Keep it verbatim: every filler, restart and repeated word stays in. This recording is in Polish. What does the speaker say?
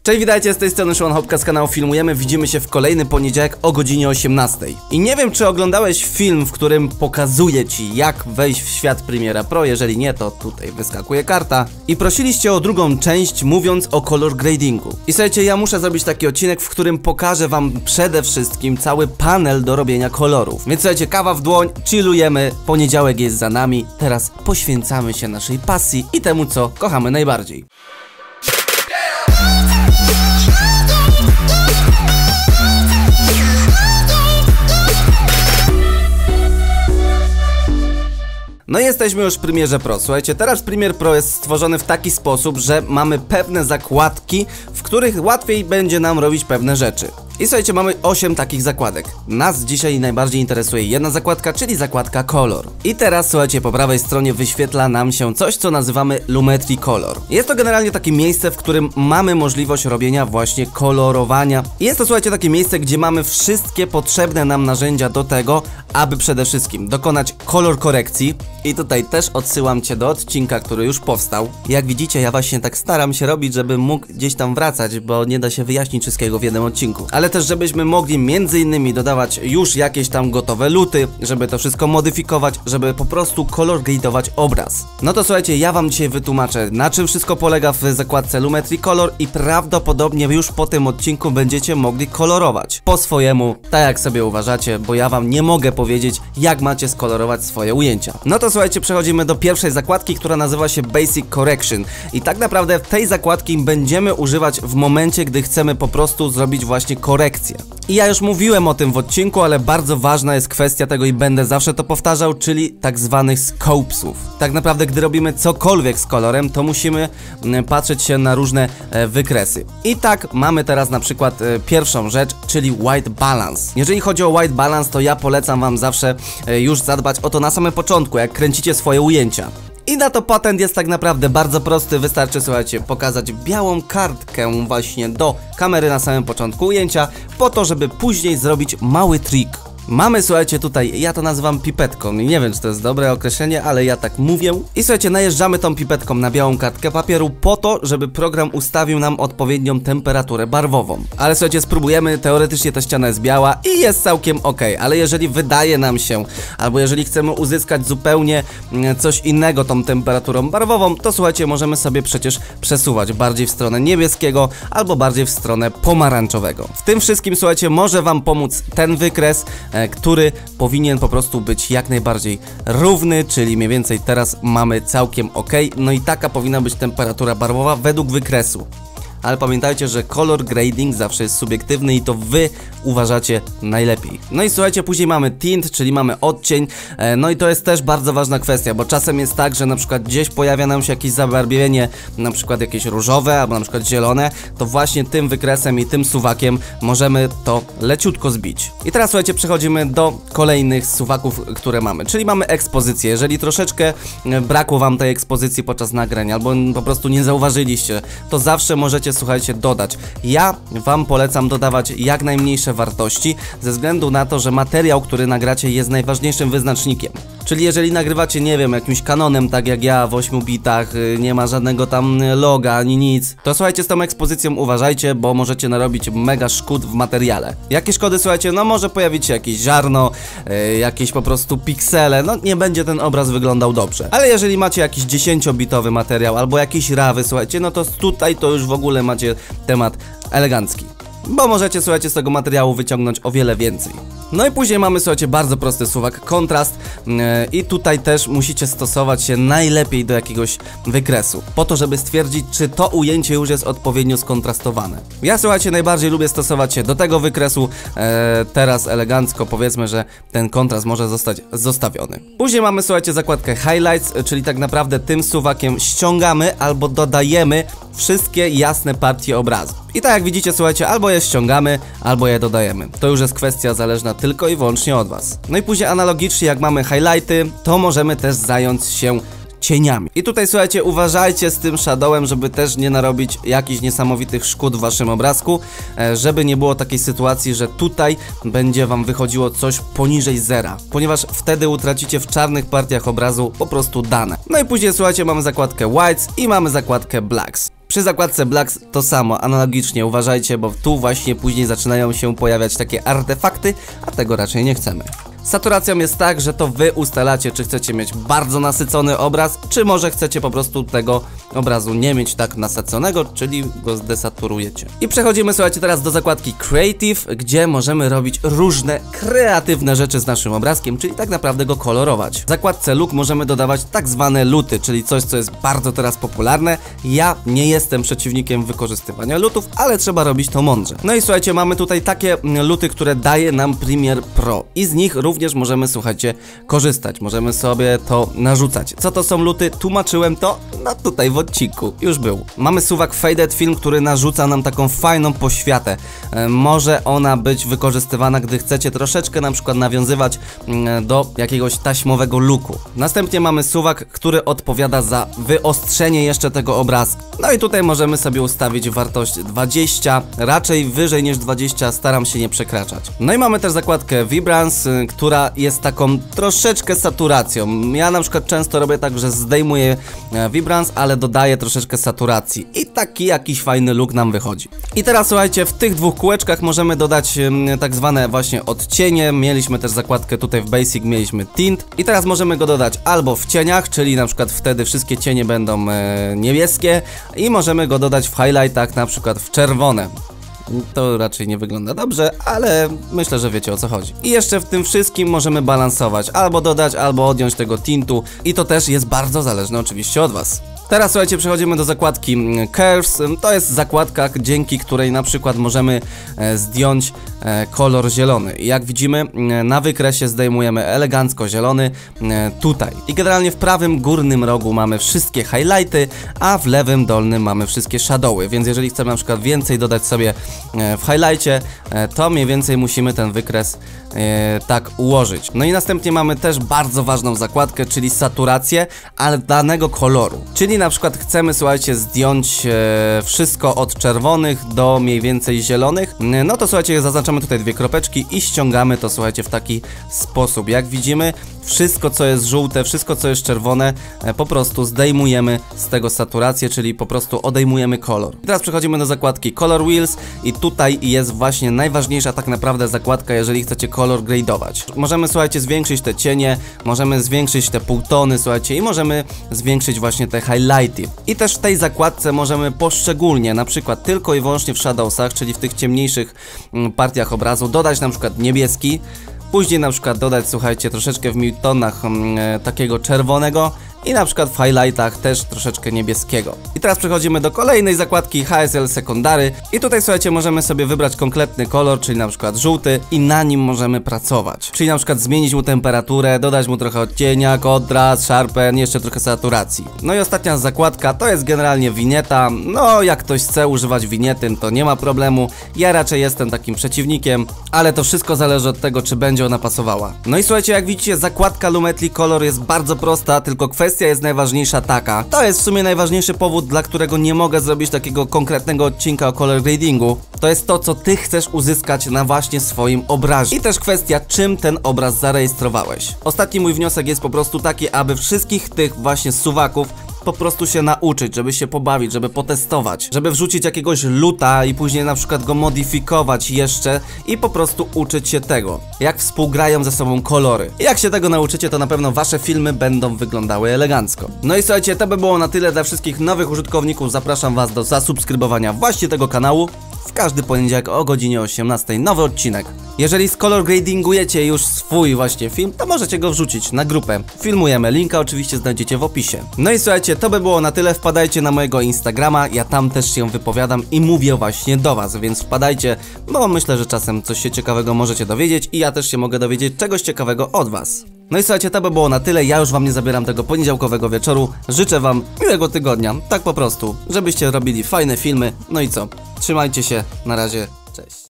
Cześć, witajcie, z tej strony Szymon Hopka z kanału Filmujemy. Widzimy się w kolejny poniedziałek o godzinie osiemnastej. I nie wiem, czy oglądałeś film, w którym pokazuje ci, jak wejść w świat Premiere Pro. Jeżeli nie, to tutaj wyskakuje karta. I prosiliście o drugą część, mówiąc o color gradingu. I słuchajcie, ja muszę zrobić taki odcinek, w którym pokażę wam przede wszystkim cały panel do robienia kolorów. Więc słuchajcie, kawa w dłoń, chillujemy, poniedziałek jest za nami. Teraz poświęcamy się naszej pasji i temu, co kochamy najbardziej. No i jesteśmy już w Premierze Pro. Słuchajcie, teraz Premiere Pro jest stworzony w taki sposób, że mamy pewne zakładki, w których łatwiej będzie nam robić pewne rzeczy. I słuchajcie, mamy osiem takich zakładek. Nas dzisiaj najbardziej interesuje jedna zakładka, czyli zakładka Color. I teraz słuchajcie, po prawej stronie wyświetla nam się coś, co nazywamy Lumetri Color. Jest to generalnie takie miejsce, w którym mamy możliwość robienia właśnie kolorowania. I jest to, słuchajcie, takie miejsce, gdzie mamy wszystkie potrzebne nam narzędzia do tego, aby przede wszystkim dokonać kolor korekcji. I tutaj też odsyłam cię do odcinka, który już powstał. Jak widzicie, ja właśnie tak staram się robić, żeby mógł gdzieś tam wracać, bo nie da się wyjaśnić wszystkiego w jednym odcinku. Ale też żebyśmy mogli między innymi dodawać już jakieś tam gotowe luty, żeby to wszystko modyfikować, żeby po prostu kolor gradować obraz. No to słuchajcie, ja wam dzisiaj wytłumaczę, na czym wszystko polega w zakładce Lumetri Color i prawdopodobnie już po tym odcinku będziecie mogli kolorować po swojemu, tak jak sobie uważacie, bo ja wam nie mogę powiedzieć, jak macie skolorować swoje ujęcia. No to słuchajcie, przechodzimy do pierwszej zakładki, która nazywa się Basic Correction i tak naprawdę tej zakładki będziemy używać w momencie, gdy chcemy po prostu zrobić właśnie korekcję. I ja już mówiłem o tym w odcinku, ale bardzo ważna jest kwestia tego i będę zawsze to powtarzał, czyli tak zwanych scopesów. Tak naprawdę, gdy robimy cokolwiek z kolorem, to musimy patrzeć się na różne e, wykresy. I tak mamy teraz na przykład e, pierwszą rzecz, czyli white balance. Jeżeli chodzi o white balance, to ja polecam wam zawsze e, już zadbać o to na samym początku, jak kręcicie swoje ujęcia. I na to patent jest tak naprawdę bardzo prosty, wystarczy, słuchajcie, pokazać białą kartkę właśnie do kamery na samym początku ujęcia, po to, żeby później zrobić mały trik. Mamy, słuchajcie, tutaj, ja to nazywam pipetką i nie wiem, czy to jest dobre określenie, ale ja tak mówię. I słuchajcie, najeżdżamy tą pipetką na białą kartkę papieru po to, żeby program ustawił nam odpowiednią temperaturę barwową. Ale słuchajcie, spróbujemy, teoretycznie ta ściana jest biała i jest całkiem ok, ale jeżeli wydaje nam się, albo jeżeli chcemy uzyskać zupełnie coś innego tą temperaturą barwową, to słuchajcie, możemy sobie przecież przesuwać bardziej w stronę niebieskiego, albo bardziej w stronę pomarańczowego. W tym wszystkim, słuchajcie, może wam pomóc ten wykres, który powinien po prostu być jak najbardziej równy, czyli mniej więcej teraz mamy całkiem ok. No i taka powinna być temperatura barwowa według wykresu. Ale pamiętajcie, że color grading zawsze jest subiektywny i to wy uważacie najlepiej. No i słuchajcie, później mamy tint, czyli mamy odcień. No i to jest też bardzo ważna kwestia, bo czasem jest tak, że na przykład gdzieś pojawia nam się jakieś zabarwienie, na przykład jakieś różowe, albo na przykład zielone, to właśnie tym wykresem i tym suwakiem możemy to leciutko zbić. I teraz słuchajcie, przechodzimy do kolejnych suwaków, które mamy, czyli mamy ekspozycję. Jeżeli troszeczkę brakło wam tej ekspozycji podczas nagrania, albo po prostu nie zauważyliście, to zawsze możecie, słuchajcie, dodać. Ja wam polecam dodawać jak najmniejsze wartości, ze względu na to, że materiał, który nagracie, jest najważniejszym wyznacznikiem. Czyli jeżeli nagrywacie, nie wiem, jakimś Canonem, tak jak ja, w ośmiu bitach, nie ma żadnego tam loga ani nic, to słuchajcie, z tą ekspozycją uważajcie, bo możecie narobić mega szkód w materiale. Jakie szkody, słuchajcie? No może pojawić się jakieś ziarno, yy, jakieś po prostu piksele, no nie będzie ten obraz wyglądał dobrze. Ale jeżeli macie jakiś dziesięciobitowy materiał albo jakieś rawy, słuchajcie, no to tutaj to już w ogóle macie temat elegancki. Bo możecie, słuchajcie, z tego materiału wyciągnąć o wiele więcej. No i później mamy, słuchajcie, bardzo prosty suwak, kontrast yy, i tutaj też musicie stosować się najlepiej do jakiegoś wykresu, po to, żeby stwierdzić, czy to ujęcie już jest odpowiednio skontrastowane. Ja, słuchajcie, najbardziej lubię stosować się do tego wykresu, yy, teraz elegancko powiedzmy, że ten kontrast może zostać zostawiony. Później mamy, słuchajcie, zakładkę highlights, czyli tak naprawdę tym suwakiem ściągamy albo dodajemy wszystkie jasne partie obrazu. I tak jak widzicie, słuchajcie, albo je ściągamy, albo je dodajemy. To już jest kwestia zależna tylko i wyłącznie od was. No i później analogicznie, jak mamy highlighty, to możemy też zająć się cieniami. I tutaj, słuchajcie, uważajcie z tym shadowem, żeby też nie narobić jakichś niesamowitych szkód w waszym obrazku, żeby nie było takiej sytuacji, że tutaj będzie wam wychodziło coś poniżej zera, ponieważ wtedy utracicie w czarnych partiach obrazu po prostu dane. No i później, słuchajcie, mamy zakładkę whites i mamy zakładkę blacks. Przy zakładce Blacks to samo, analogicznie uważajcie, bo tu właśnie później zaczynają się pojawiać takie artefakty, a tego raczej nie chcemy. Z saturacją jest tak, że to wy ustalacie, czy chcecie mieć bardzo nasycony obraz, czy może chcecie po prostu tego obrazu nie mieć tak nasyconego, czyli go zdesaturujecie. I przechodzimy, słuchajcie, teraz do zakładki Creative, gdzie możemy robić różne kreatywne rzeczy z naszym obrazkiem, czyli tak naprawdę go kolorować. W zakładce Look możemy dodawać tak zwane luty, czyli coś, co jest bardzo teraz popularne. Ja nie jestem przeciwnikiem wykorzystywania lutów, ale trzeba robić to mądrze. No i słuchajcie, mamy tutaj takie luty, które daje nam Premiere Pro i z nich również możemy, słuchajcie, korzystać. Możemy sobie to narzucać. Co to są luty? Tłumaczyłem to, no tutaj w odcinku. Już był. Mamy suwak Faded Film, który narzuca nam taką fajną poświatę. E, może ona być wykorzystywana, gdy chcecie troszeczkę na przykład nawiązywać e, do jakiegoś taśmowego looku. Następnie mamy suwak, który odpowiada za wyostrzenie jeszcze tego obrazka. No i tutaj możemy sobie ustawić wartość dwadzieścia, raczej wyżej niż dwadzieścia, staram się nie przekraczać. No i mamy też zakładkę Vibrance, która jest taką troszeczkę saturacją. Ja na przykład często robię tak, że zdejmuję Vibrance, ale dodaję troszeczkę saturacji i taki jakiś fajny look nam wychodzi. I teraz słuchajcie, w tych dwóch kółeczkach możemy dodać tak zwane właśnie odcienie. Mieliśmy też zakładkę tutaj w Basic, mieliśmy Tint i teraz możemy go dodać albo w cieniach, czyli na przykład wtedy wszystkie cienie będą e, niebieskie i możemy go dodać w highlightach, na przykład w czerwone. To raczej nie wygląda dobrze, ale myślę, że wiecie, o co chodzi. I jeszcze w tym wszystkim możemy balansować, albo dodać, albo odjąć tego tintu i to też jest bardzo zależne oczywiście od was. Teraz słuchajcie, przechodzimy do zakładki Curves. To jest zakładka, dzięki której na przykład możemy e, zdjąć e, kolor zielony. I jak widzimy, e, na wykresie zdejmujemy elegancko zielony e, tutaj. I generalnie w prawym górnym rogu mamy wszystkie highlighty, a w lewym dolnym mamy wszystkie shadowy. Więc jeżeli chcemy na przykład więcej dodać sobie e, w highlightie, e, to mniej więcej musimy ten wykres e, tak ułożyć. No i następnie mamy też bardzo ważną zakładkę, czyli saturację, ale danego koloru. Czyli na przykład chcemy, słuchajcie, zdjąć e, wszystko od czerwonych do mniej więcej zielonych, no to słuchajcie, zaznaczamy tutaj dwie kropeczki i ściągamy to, słuchajcie, w taki sposób. Jak widzimy, wszystko co jest żółte, wszystko co jest czerwone, e, po prostu zdejmujemy z tego saturację, czyli po prostu odejmujemy kolor. I teraz przechodzimy do zakładki Color Wheels i tutaj jest właśnie najważniejsza tak naprawdę zakładka, jeżeli chcecie kolor gradować. Możemy, słuchajcie, zwiększyć te cienie, możemy zwiększyć te półtony, słuchajcie, i możemy zwiększyć właśnie te highlighty. I też w tej zakładce możemy poszczególnie, na przykład tylko i wyłącznie w shadowsach, czyli w tych ciemniejszych partiach obrazu, dodać na przykład niebieski, później na przykład dodać, słuchajcie, troszeczkę w midtonach e, takiego czerwonego i na przykład w highlightach też troszeczkę niebieskiego. I teraz przechodzimy do kolejnej zakładki H S L Secondary i tutaj, słuchajcie, możemy sobie wybrać konkretny kolor, czyli na przykład żółty i na nim możemy pracować. Czyli na przykład zmienić mu temperaturę, dodać mu trochę odcienia, kontrast, sharpen, jeszcze trochę saturacji. No i ostatnia zakładka to jest generalnie winieta. No jak ktoś chce używać winiety, to nie ma problemu. Ja raczej jestem takim przeciwnikiem, ale to wszystko zależy od tego, czy będzie ona pasowała. No i słuchajcie, jak widzicie, zakładka Lumetri Color jest bardzo prosta, tylko kwestia Kwestia jest najważniejsza taka. To jest w sumie najważniejszy powód, dla którego nie mogę zrobić takiego konkretnego odcinka o color gradingu. To jest to, co ty chcesz uzyskać na właśnie swoim obrazie. I też kwestia, czym ten obraz zarejestrowałeś. Ostatni mój wniosek jest po prostu taki, aby wszystkich tych właśnie suwaków po prostu się nauczyć, żeby się pobawić, żeby potestować, żeby wrzucić jakiegoś luta i później na przykład go modyfikować jeszcze i po prostu uczyć się tego, jak współgrają ze sobą kolory. I jak się tego nauczycie, to na pewno wasze filmy będą wyglądały elegancko. No i słuchajcie, to by było na tyle dla wszystkich nowych użytkowników. Zapraszam was do zasubskrybowania właśnie tego kanału. W każdy poniedziałek o godzinie osiemnastej nowy odcinek. Jeżeli scolor gradingujecie już swój właśnie film, to możecie go wrzucić na grupę. Filmujemy, linka oczywiście znajdziecie w opisie. No i słuchajcie, to by było na tyle. Wpadajcie na mojego Instagrama, ja tam też się wypowiadam i mówię właśnie do was, więc wpadajcie, bo myślę, że czasem coś się ciekawego możecie dowiedzieć i ja też się mogę dowiedzieć czegoś ciekawego od was. No i słuchajcie, to by było na tyle. Ja już wam nie zabieram tego poniedziałkowego wieczoru. Życzę wam miłego tygodnia, tak po prostu, żebyście robili fajne filmy. No i co? Trzymajcie się, na razie, cześć.